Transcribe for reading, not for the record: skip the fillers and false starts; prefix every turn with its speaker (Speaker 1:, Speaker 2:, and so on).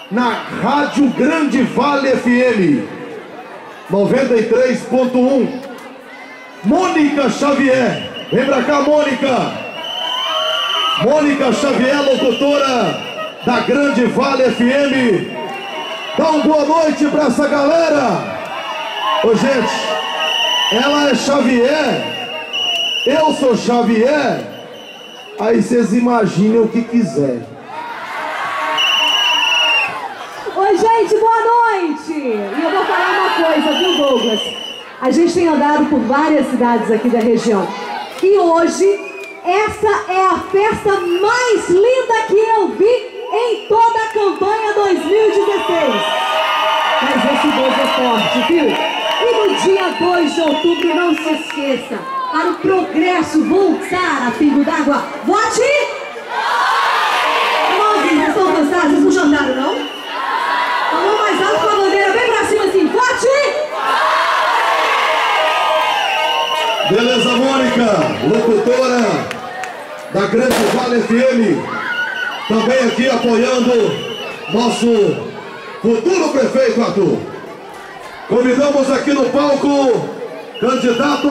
Speaker 1: na Rádio Grande Vale FM 93.1. Mônica Xavier, vem pra cá, Mônica. Mônica Xavier, locutora da Grande Vale FM. Dá uma boa noite pra essa galera. Ô, gente, ela é Xavier, eu sou Xavier. Aí vocês imaginem o que quiser.
Speaker 2: Oi, gente, boa noite! E eu vou falar uma coisa, viu, Douglas? A gente tem andado por várias cidades aqui da região. E hoje, essa é a festa mais linda que eu vi em toda a campanha 2016. Mas esse Deus é forte, viu? E no dia 2 de outubro, não se esqueça, para o progresso voltar a pingo d'água, vote! Irmãos, vocês estão cansados? Vocês não jantaram, não? A mão mais alta com a bandeira bem pra cima assim, vote!
Speaker 1: Beleza, Mônica, locutora da Grande Vale FM, também aqui apoiando nosso futuro prefeito Arthur. Convidamos aqui no palco candidato